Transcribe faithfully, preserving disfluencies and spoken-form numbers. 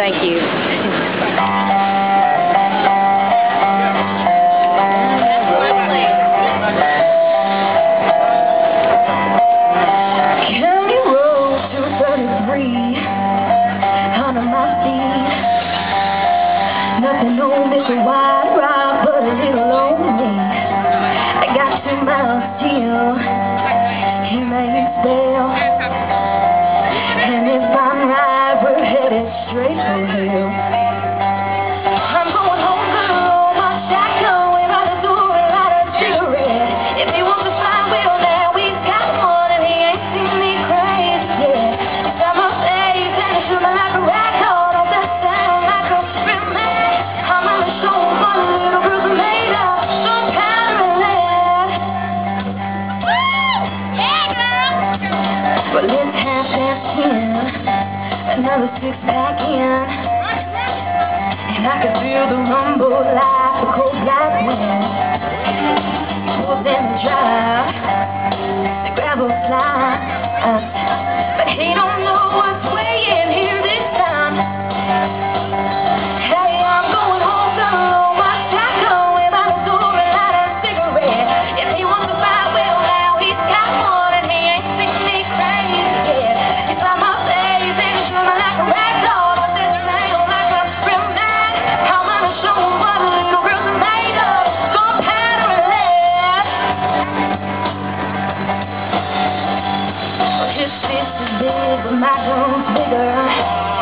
Thank you. County Road two thirty-three, under my feet. Nothing on this wide ride but a little lonely. I got two miles still, he may fail. And if I'm right, we're headed straight for hell. I'm going home to roll my shotgun, way by the door and light a cigarette. If he wants to fly, well now he's got one and he ain't seen me crazy yet. Got my face and it's shooting like a record. Don't that sound like a experiment? I'm on the show for the little girls are made of some powder lead. Woo! Yeah, girl! But let's have that ten, another six pack in, and I can feel the rumble like the cold black wind. Well, then the drive, the gravel fly, uh, but he don't know what's weighing here this time. Hey, I'm going home to roll my shotgun, way by the door and light a cigarette. If he wants to fight, well now he's got one and he ain't seen me crazy yet. It's on my face and it's running like a rag doll, but this angle like a experiment. I'm gonna show him what a little girls are made of. Gunpowder lead. Well, his fist is big, but my gun's bigger.